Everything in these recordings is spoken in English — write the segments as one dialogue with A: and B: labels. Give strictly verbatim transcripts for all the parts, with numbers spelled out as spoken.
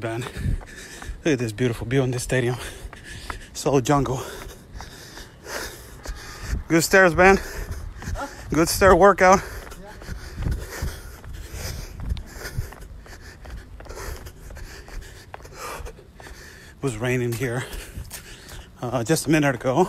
A: Ben. Look at this beautiful view in this stadium. So jungle. Good stairs, Ben. Huh? Good stair workout. Yeah. It was raining here uh, just a minute ago.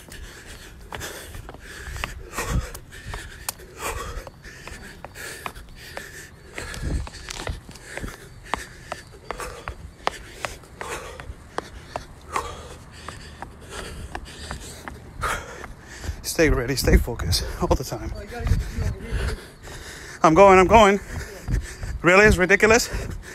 A: Stay ready, stay focused all the time. Oh, you gotta get the view over here. I'm going, I'm going. Really? It's ridiculous?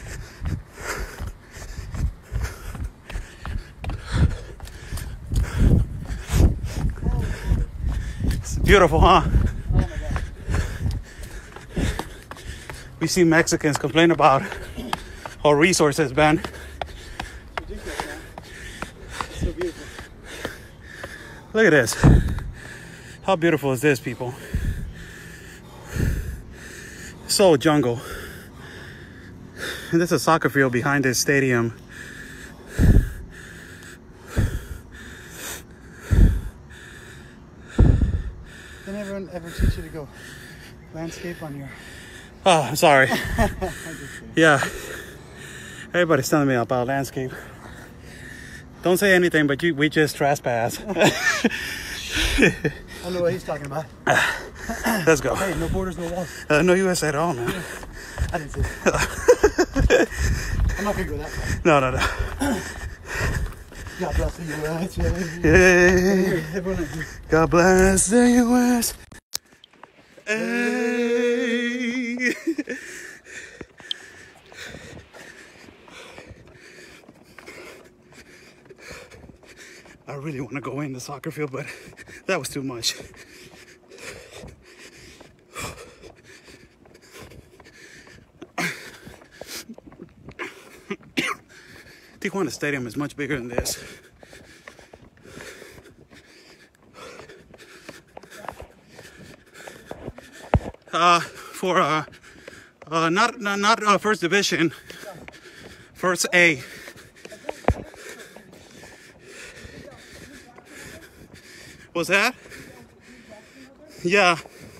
A: It's beautiful, huh? Oh my God. We see Mexicans complain about our resources, Ben.
B: It's ridiculous, man. It's so beautiful.
A: Look at this. How beautiful is this, people? So jungle. And there's a soccer field behind this stadium.
B: Didn't everyone ever teach you to go landscape on your...
A: Oh, I'm sorry. Yeah. Everybody's telling me about landscape. Don't say anything, but you, we just trespass.
B: I don't know what he's talking about.
A: Let's go.
B: Hey, no borders, no walls.
A: Uh, no U S at all, man.
B: I didn't say that. I'm not going to go that far.
A: No, no, no.
B: God bless the U S. Yeah.
A: Hey.
B: Everyone,
A: God bless the U S. Hey. I really want to go in the soccer field, but that was too much. Tijuana Stadium is much bigger than this. Uh, for uh, uh, not not, not uh, first division, first A. What's that? Yeah.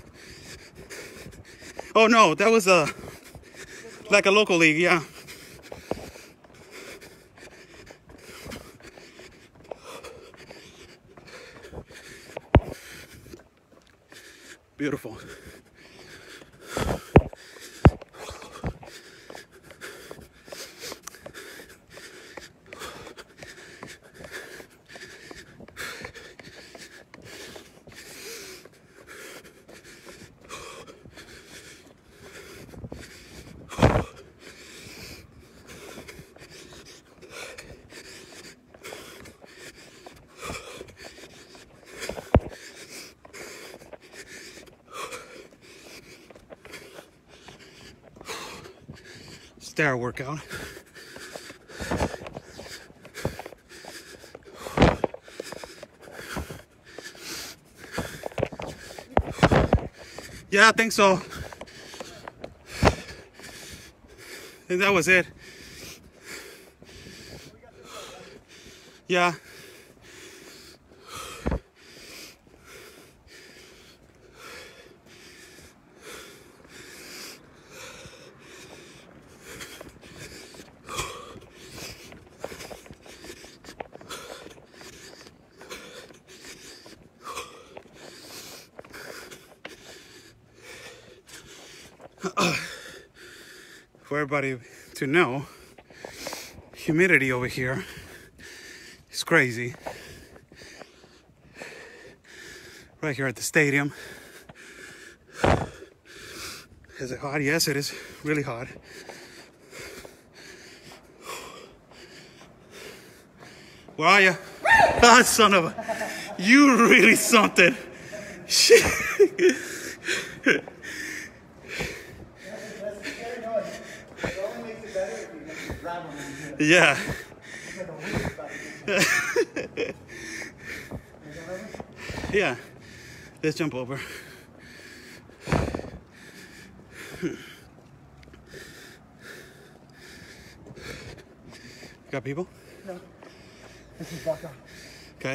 A: Oh no, that was a like a local league, yeah. Beautiful. Stair workout. Yeah, I think so. I think that was it. Yeah. For everybody to know, humidity over here is crazy. Right here at the stadium. Is it hot? Yes, it is really hot. Where are you? Ah, son of a... You really something. Shit. Yeah. Yeah. Let's jump over. Got people?
B: No. This is blocked off.
A: Okay.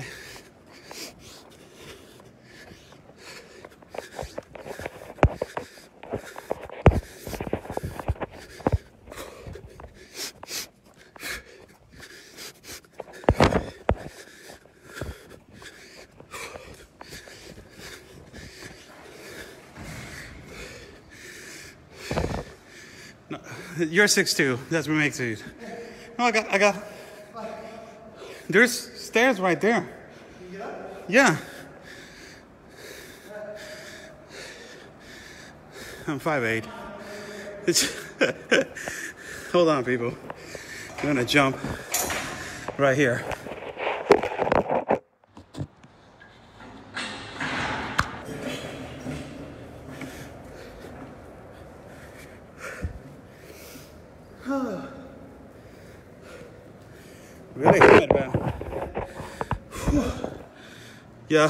A: No, you're six two. That's what makes it. No, I got, I got. There's stairs right there.
B: Can you get up?
A: Yeah. I'm five eight. It's hold on, people. I'm gonna jump right here. Really good, man. Whew. Yeah.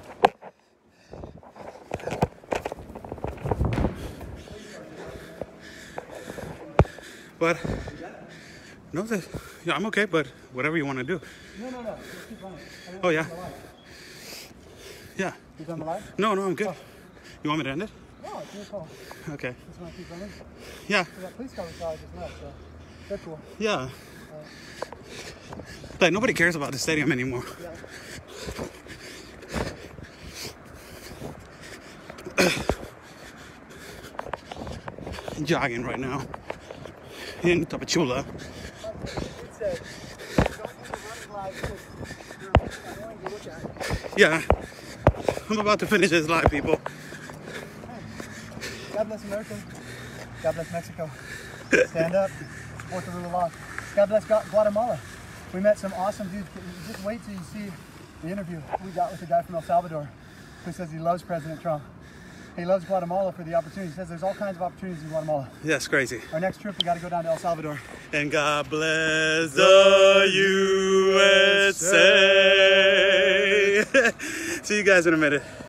A: But no, that, yeah, I'm okay. But whatever you want to do.
B: No, no, no. Just keep running. I mean,
A: Oh yeah.
B: on the line.
A: Yeah.
B: You done the live?
A: No, no, I'm good.
B: Oh.
A: You want me to end it?
B: No, it's your call.
A: Okay.
B: Just want to keep running.
A: Yeah.
B: We got police cars outside just left, so they're cool.
A: Yeah. Like nobody cares about the stadium anymore.
B: Yeah.
A: Jogging right now in Tapachula.
B: It said, don't do the running live because you're annoying to look at.
A: Yeah. I'm about to finish this live, people.
B: God bless America. God bless Mexico. Stand up. Support the rule of law. God bless Guatemala. We met some awesome dudes. Just wait till you see the interview we got with the guy from El Salvador who says he loves President Trump. He loves Guatemala for the opportunity. He says there's all kinds of opportunities in Guatemala.
A: That's crazy.
B: Our next trip, we got to go down to El Salvador.
A: And God bless the U S A. See you guys in a minute.